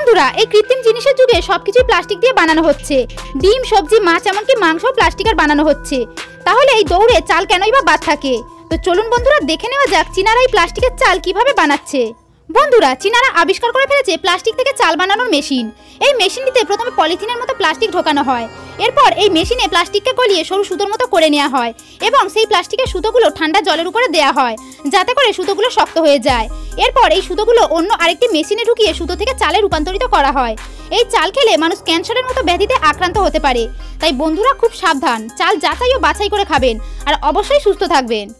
বন্ধুরা, এই কৃত্রিম জিনিসের যুগে সবকিছুই প্লাস্টিক দিয়ে বানানো হচ্ছে। ডিম, সবজি, মাছ, এমনকি মাংসও প্লাস্টিকের বানানো হচ্ছে। তাহলে এই দৌড়ে চাল কেনই বা বাদ থাকে? তো চলুন বন্ধুরা, দেখে নেওয়া যাক চীনারা এই প্লাস্টিকের চাল কিভাবে বানাচ্ছে। বন্ধুরা, চীনারা আবিষ্কার করে ফেলেছে প্লাস্টিক থেকে চাল বানানোর মেশিন। এই মেশিনটিতে প্রথমে পলিথিনের মতো প্লাস্টিক ঢোকানো হয়। এরপর এই মেশিনে প্লাস্টিককে গলিয়ে সরু সুতোর মতো করে নেওয়া হয় এবং সেই প্লাস্টিকের সুতোগুলো ঠান্ডা জলের উপরে দেওয়া হয় যাতে করে সুতোগুলো শক্ত হয়ে যায়। এরপর এই সুতোগুলো অন্য আরেকটি মেশিনে ঢুকিয়ে সুতো থেকে চালে রূপান্তরিত করা হয়। এই চাল খেলে মানুষ ক্যান্সারের মতো ব্যাধিতে আক্রান্ত হতে পারে। তাই বন্ধুরা, খুব সাবধান, চাল যাচাই ও বাছাই করে খাবেন আর অবশ্যই সুস্থ থাকবেন।